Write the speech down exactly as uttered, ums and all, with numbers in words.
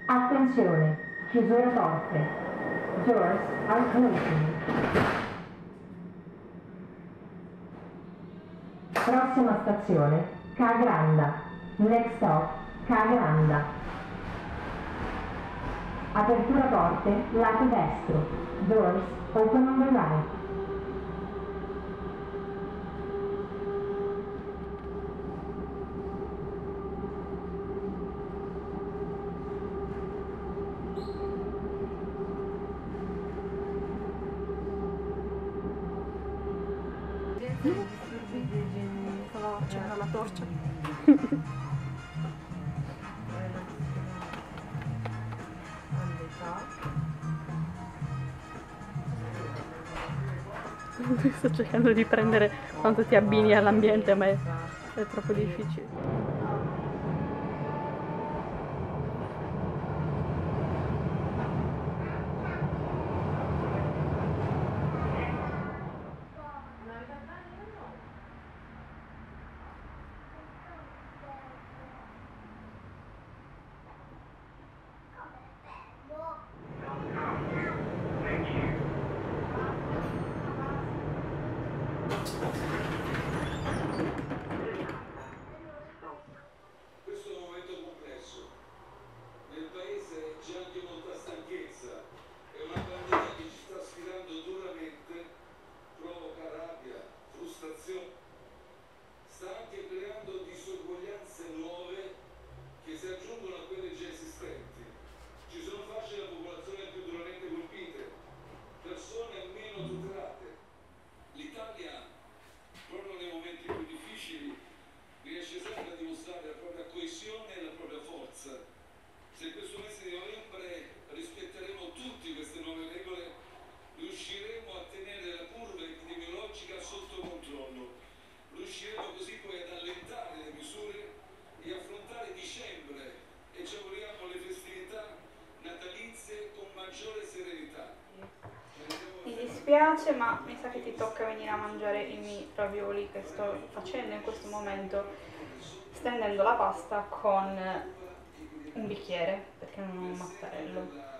Attenzione, chiusura porte. Doors are closing. Prossima stazione, Cagranda. Next stop, Cagranda. Apertura porte, lato destro. Doors open on the right. Stava accendendo la torcia. Sto cercando di prendere quanto ti abbini all'ambiente, ma è, è troppo difficile. Questo è un momento complesso. Nel paese c'è anche molta stanchezza. È una pandemia che ci sta sfidando duramente, provoca rabbia, frustrazione. Sta anche creando disuguaglianze nuove che si aggiungono a quelle già esistenti. Ci sono fasce della popolazione più duramente colpite, persone meno tutelate. L'Italia, proprio nei momenti più difficili, riesce sempre a dimostrare la propria coesione e la propria forza. Se questo mese di novembre rispetteremo tutte queste nuove regole, riusciremo a tenere la curva epidemiologica sotto controllo. Riusciremo così poi ad allentare le misure e affrontare dicembre e ci auguriamo le festività natalizie con maggiore serenità. Mi dispiace, ma mi sa che ti tocca venire a mangiare i miei ravioli che sto facendo in questo momento, stendendo la pasta con un bicchiere, perché non ho un mattarello.